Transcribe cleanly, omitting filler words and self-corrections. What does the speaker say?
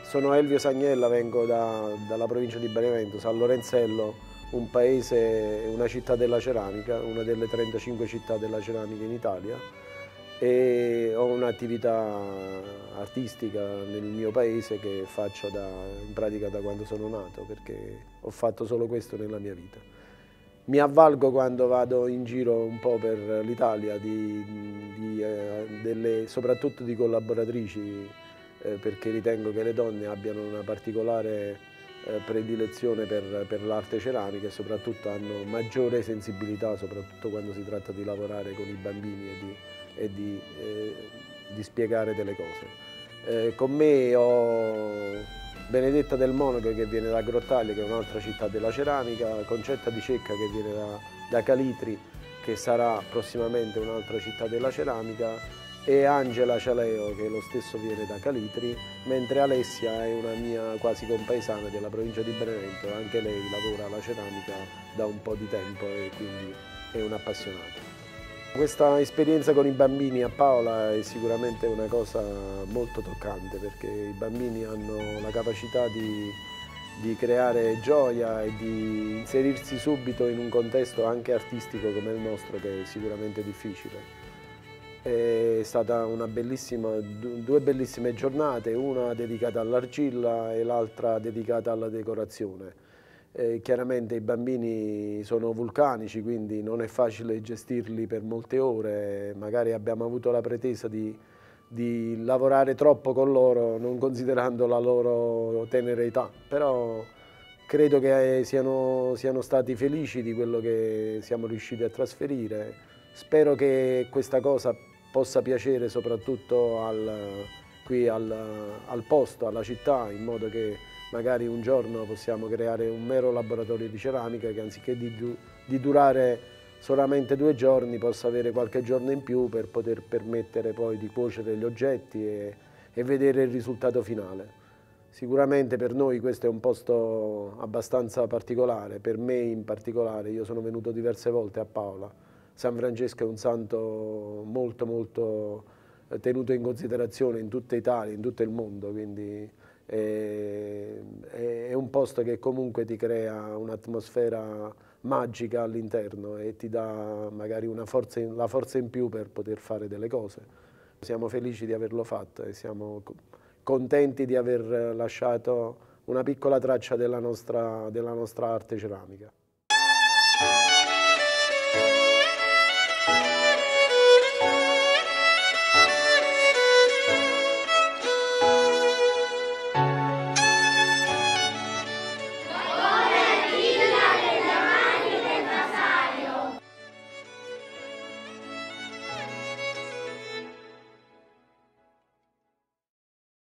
Sono Elvio Sagnella, vengo dalla provincia di Benevento, San Lorenzello, un paese, una città della ceramica, una delle 35 città della ceramica in Italia, e ho un'attività artistica nel mio paese che faccio in pratica da quando sono nato, perché ho fatto solo questo nella mia vita. Mi avvalgo quando vado in giro un po' per l'Italia soprattutto di collaboratrici, perché ritengo che le donne abbiano una particolare predilezione per l'arte ceramica e soprattutto hanno maggiore sensibilità, soprattutto quando si tratta di lavorare con i bambini e di spiegare delle cose. Con me ho Benedetta Del Monaco, che viene da Grottaglie, che è un'altra città della ceramica, Concetta Di Cecca, che viene da Calitri, che sarà prossimamente un'altra città della ceramica, e Angela Cialeo, che lo stesso viene da Calitri, mentre Alessia è una mia quasi compaesana della provincia di Benevento. Anche lei lavora alla ceramica da un po' di tempo e quindi è un'appassionata. Questa esperienza con i bambini a Paola è sicuramente una cosa molto toccante, perché i bambini hanno la capacità di creare gioia e di inserirsi subito in un contesto anche artistico come il nostro, che è sicuramente difficile. È stata due bellissime giornate, una dedicata all'argilla e l'altra dedicata alla decorazione. Chiaramente i bambini sono vulcanici, quindi non è facile gestirli per molte ore, magari abbiamo avuto la pretesa di lavorare troppo con loro, non considerando la loro tenera età, però credo che siano stati felici di quello che siamo riusciti a trasferire. Spero che questa cosa possa piacere soprattutto qui al posto, alla città, in modo che magari un giorno possiamo creare un mero laboratorio di ceramica che, anziché di durare solamente 2 giorni, possa avere qualche giorno in più per poter permettere poi di cuocere gli oggetti e vedere il risultato finale. Sicuramente per noi questo è un posto abbastanza particolare, per me in particolare. Io sono venuto diverse volte a Paola. San Francesco è un santo molto tenuto in considerazione in tutta Italia, in tutto il mondo, quindi è un posto che comunque ti crea un'atmosfera magica all'interno e ti dà magari la forza in più per poter fare delle cose. Siamo felici di averlo fatto e siamo contenti di aver lasciato una piccola traccia della nostra arte ceramica.